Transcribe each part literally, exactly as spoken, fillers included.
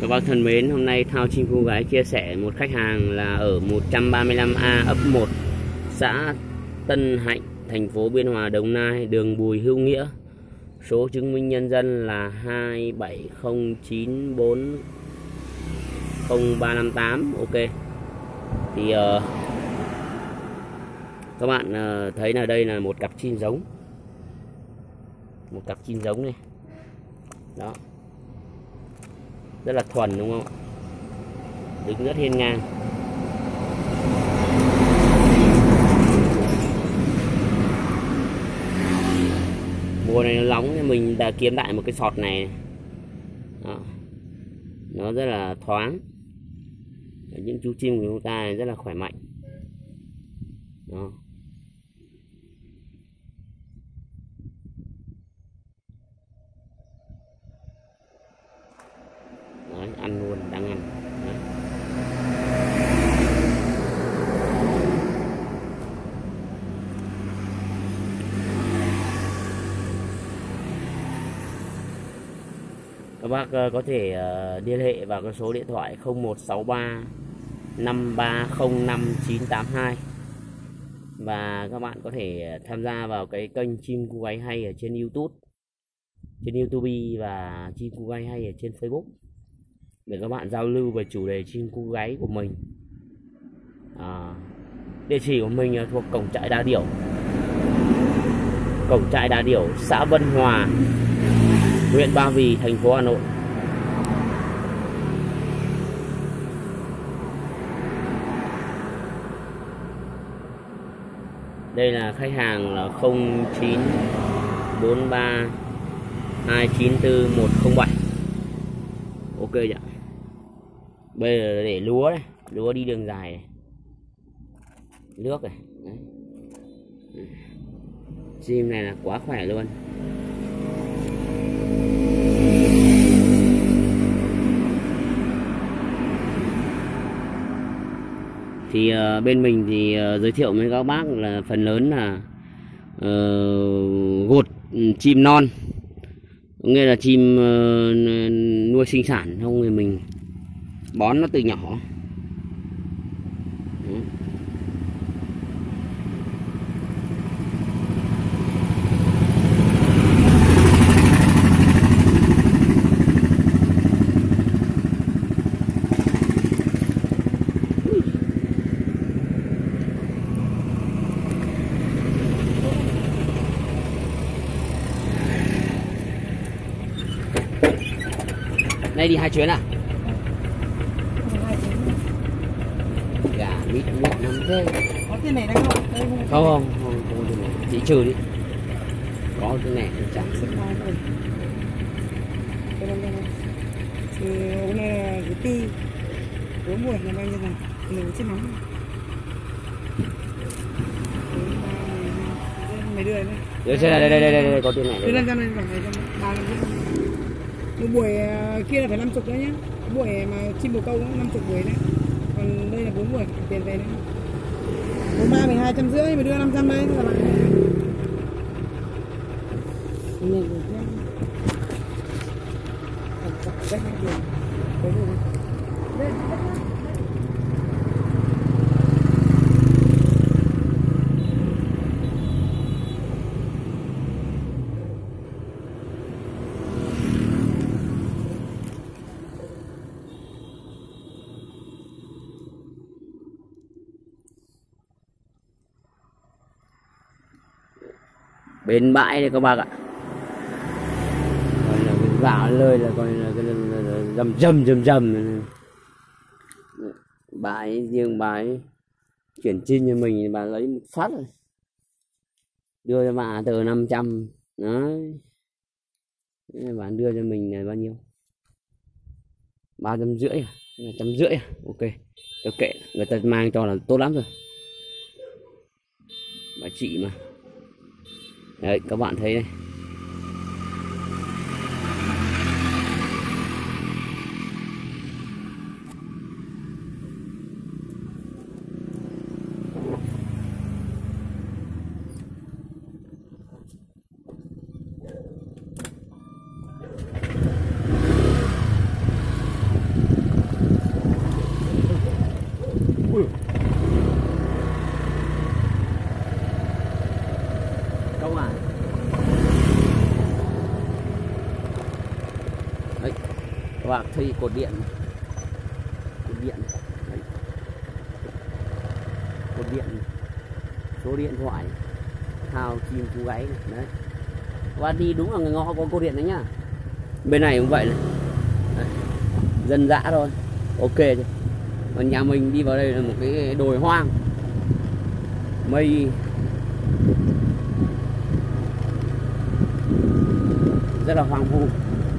Các bác thân mến, hôm nay Thao Chim Cu Gáy chia sẻ một khách hàng là ở một trăm ba mươi lăm A ấp một, xã Tân Hạnh, thành phố Biên Hòa, Đồng Nai, đường Bùi Hữu Nghĩa. Số chứng minh nhân dân là hai bảy không chín bốn không ba năm tám. Ok. Thì uh, các bạn uh, thấy là đây là một cặp chim giống. Một cặp chim giống này. Đó. Rất là thuần đúng không? Đứng rất hiên ngang. Mùa này nó nóng nên mình đã kiếm lại một cái sọt này. Đó. Nó rất là thoáng. Những chú chim của chúng ta rất là khỏe mạnh. Đó. Đấy, ăn luôn, đang ăn. Đấy. Các bác có thể liên hệ vào cái số điện thoại không một sáu ba năm ba không năm chín tám hai. Và các bạn có thể tham gia vào cái kênh Chim Cu Gáy Hay ở trên YouTube, trên YouTube và Chim Cu Gáy Hay ở trên Facebook, để các bạn giao lưu về chủ đề chim cu gáy của mình. À, địa chỉ của mình là thuộc cổng trại Đà Điểu, cổng trại Đà Điểu, xã Vân Hòa, huyện Ba Vì, thành phố Hà Nội. Đây là khách hàng là không chín bốn ba hai chín tư một không bảy. Ok ạ. Bây giờ để lúa này, lúa đi đường dài này. Nước này. Đấy. Chim này là quá khỏe luôn. Thì uh, bên mình thì uh, giới thiệu với các bác là phần lớn là uh, gột chim non, nghĩa là chim uh, nuôi sinh sản, không thì mình bón nó từ nhỏ. Ừ. Nay đi hai chuyến à? Gà mít mít lắm thế. Có tiền này đang không? Không không, không, không tiền này. Chị trừ đi. Có cái này chẳng sức. Thì hôm nay là thứ tư, bốn buổi là bao nhiêu này? Mình chết nóng. Mấy đứa này. Đây đây đây đây đây có tiền này. Đưa lên ra đây khoảng này cho ba lần. Một buổi kia là phải năm chục đấy nhá. Cái buổi mà chim bồ câu năm chục buổi đấy. Còn đây là bốn buổi, tiền về đấy. Bốn ba mười hai trăm rưỡi, mà đưa năm trăm đấy, các bạn. Nhìn được nhá. Rất là nhiều. Đấy rồi. Đây, đây. Bên bãi đây các bác ạ. Coi là cái gạo lơi là coi là cái rầm rầm rầm rầm. Bãi riêng bãi chuyển chim cho mình thì bà lấy một phát rồi. Đưa cho bà từ năm trăm. Đấy. Bạn đưa cho mình là bao nhiêu? ba trăm rưỡi à? một trăm rưỡi à? Ok. Tôi kệ, người ta mang cho là tốt lắm rồi. Bà chị mà. Đấy, các bạn thấy đây. Đấy, các bạn thấy cột điện này. Cột điện này. Đấy. Cột điện này. Số điện thoại thao chim cú gáy này. Đấy, các bạn đi đúng là người ngõ có cột điện đấy nhá. Bên này cũng vậy này. Đấy. Dân dã thôi, ok chứ. Còn nhà mình đi vào đây là một cái đồi hoang, mây rất là hoang vu.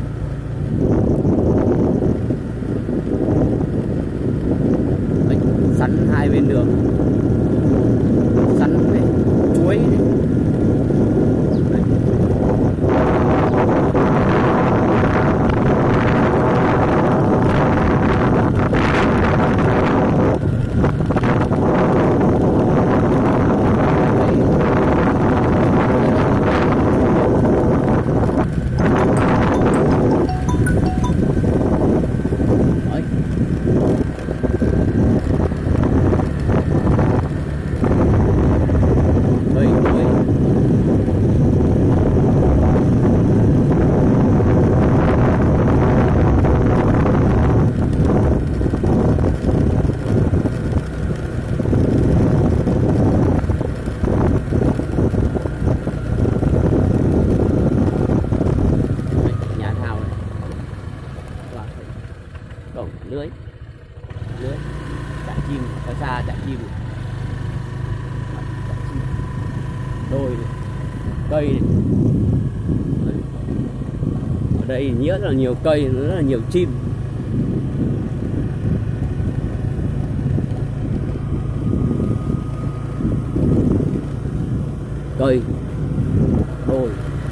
Đấy, sắn hai bên đường, sắn này, chuối này. Đấy. Cổng lưới lưới chạy chim xa xa, chạy chim chạy chim đồi này, cây này. Ở đây rất là nhiều cây, rất là nhiều chim. Cây đồi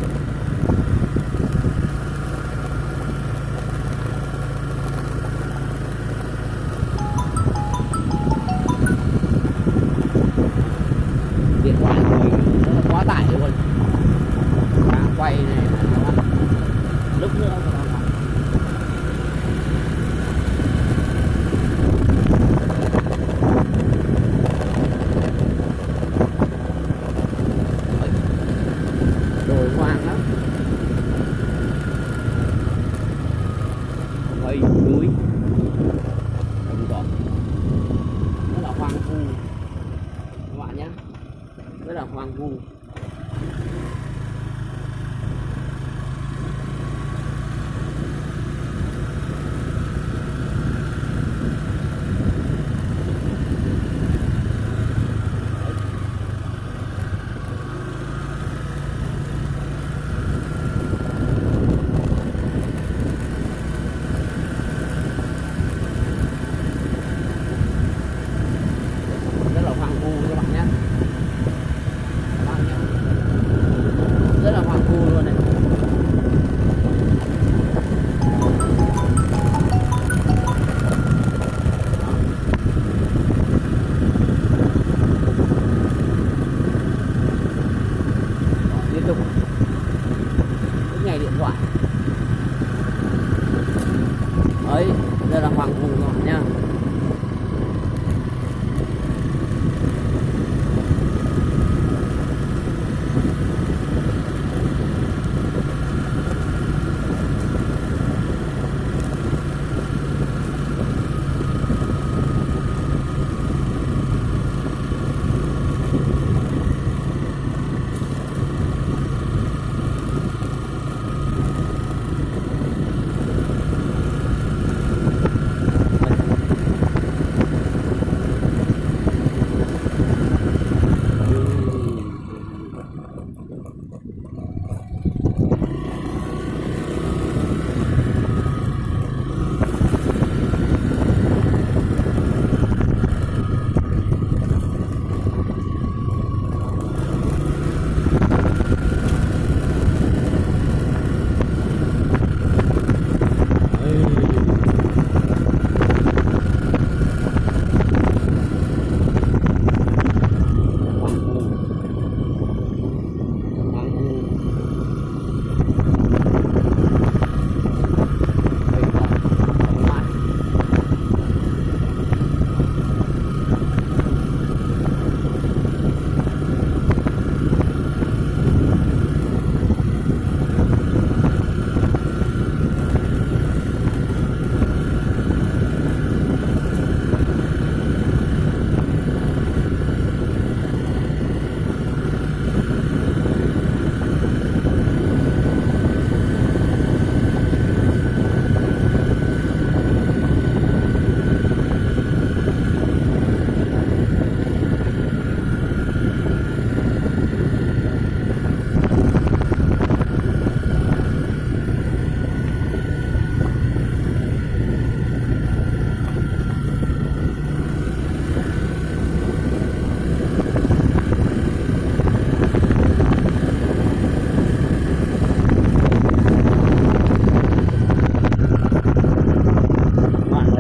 điện thoại của mình nó là quá tải luôn. Đang quay này nó lúc nữa nó đồi hoang lắm, mây núi đồng cỏ, rất là hoang vu các bạn nhé, rất là hoang vu. Rất là hoang vu các bạn nhé, các bạn nhé, rất là hoang vu luôn này. Liên tục suốt ngày điện thoại ấy, rất là hoang vu các bạn nhé.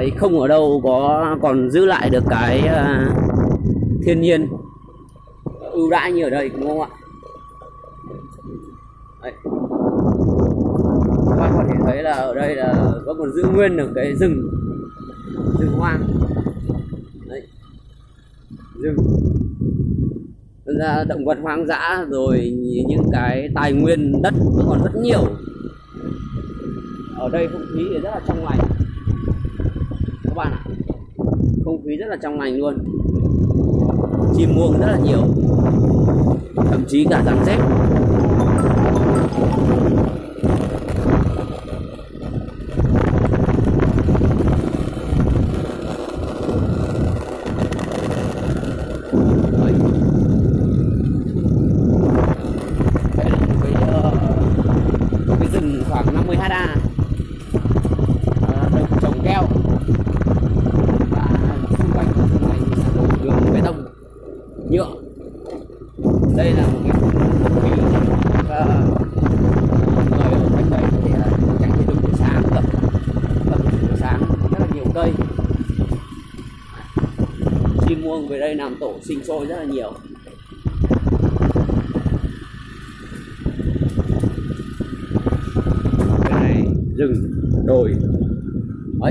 thấy không ở đâu có còn giữ lại được cái uh, thiên nhiên ưu đãi như ở đây, đúng không ạ? Đấy. Các bạn có thể thấy là ở đây là vẫn còn giữ nguyên được cái rừng rừng hoang. Đấy. Rừng ra động vật hoang dã, rồi những cái tài nguyên đất vẫn còn rất nhiều. Ở đây không khí thì rất là trong lành các bạn ạ, không khí rất là trong lành luôn, chim muông rất là nhiều, thậm chí cả rắn rết. Khoảng năm mươi ha được trồng keo, và xung quanh vùng này thì đổ đường bê tông nhựa. Đây là một cái không khí và người ở quanh đây có thể là chạy thể dục buổi sáng, tập tập buổi sáng, rất là nhiều cây. Chim muông về đây làm tổ sinh sôi rất là nhiều. Rừng đồi ấy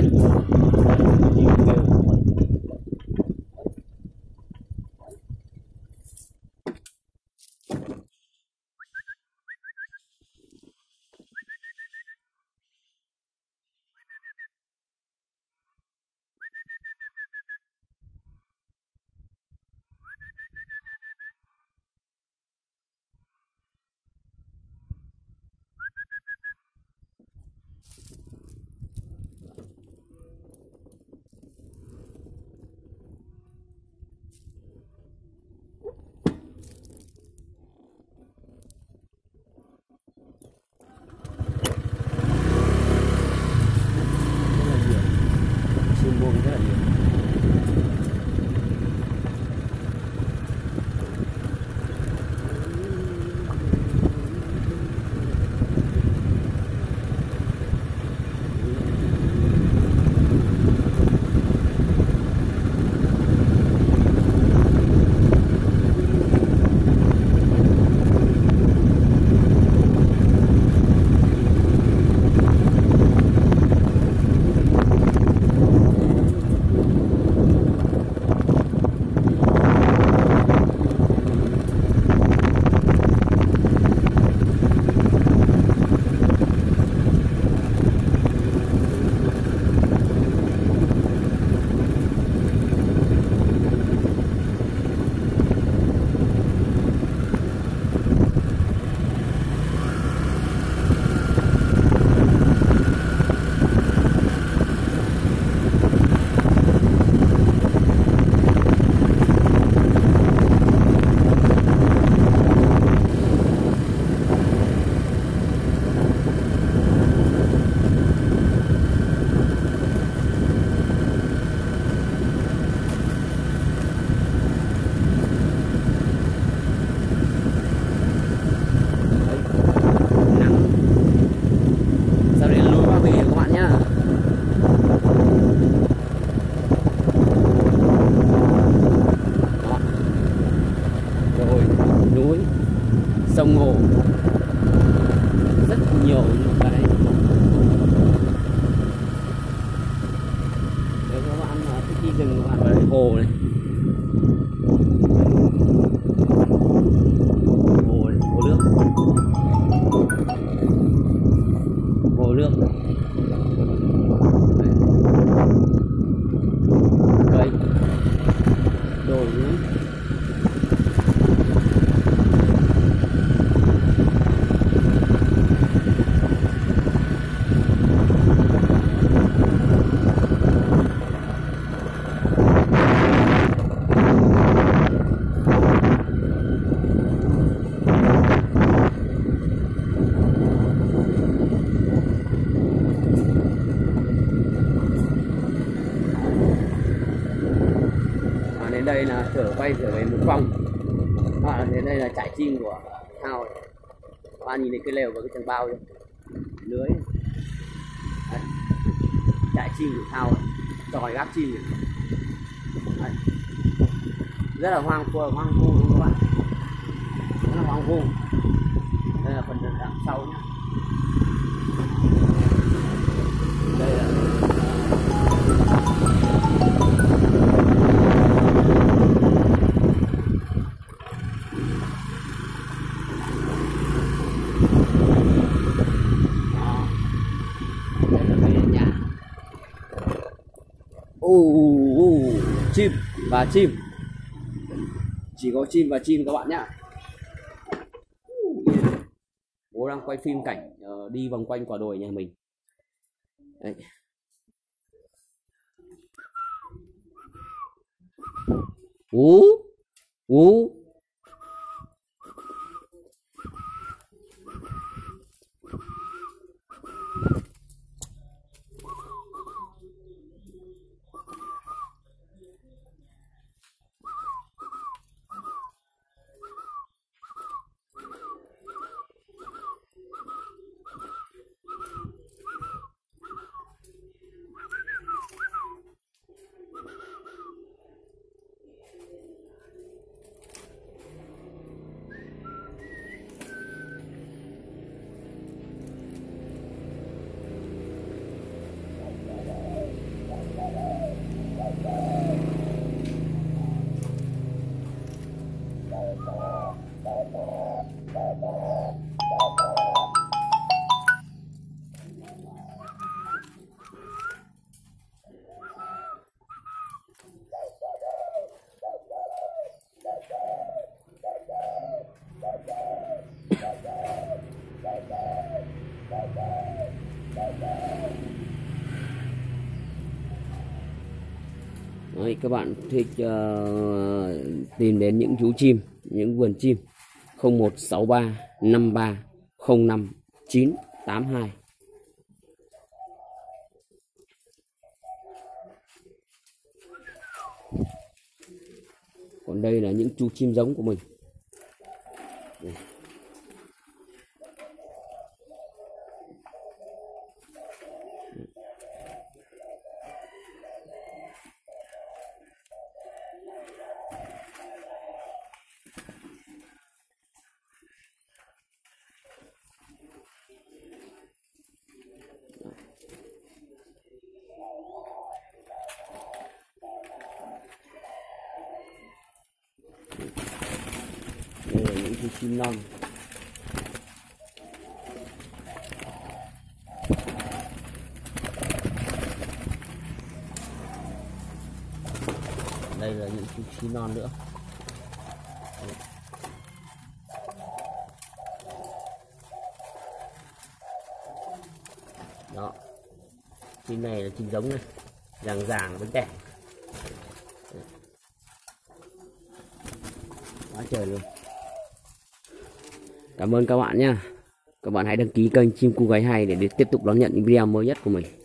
sông hồ, rất nhiều những cái. Nếu các bạn thích đi rừng các bạn vào đây hồ này, hồ này, hồ nước, hồ nước cây đồi núi. Đến đây là trở quay trở về một vòng. À, đến đây là trại chim của Thao. Các bạn nhìn thấy cái lều và cái tầng bao chưa? Lưới. Đấy. Trại chim của Thao. tròi gác chim. Đấy. Rất là hoang vu, hoang vu đúng không các bạn, rất là hoang vu. Đây là phần đằng sau nhé. Đây là uh, uh, chim và chim, chỉ có chim và chim các bạn nhá. Bố đang quay phim cảnh uh, đi vòng quanh quả đồi nhà mình. Đấy. Ú ú Đấy, các bạn thích uh, tìm đến những chú chim, những vườn chim không một sáu ba năm ba không năm chín tám hai. Còn đây là những chú chim giống của mình. Đây là những chú chim non. Đây là những chú chim non nữa. Đó, chim này là chim giống này, ràng ràng với kẻ quá trời luôn. Cảm ơn các bạn nha. Các bạn hãy đăng ký kênh Chim Cu Gáy Hay để tiếp tục đón nhận những video mới nhất của mình.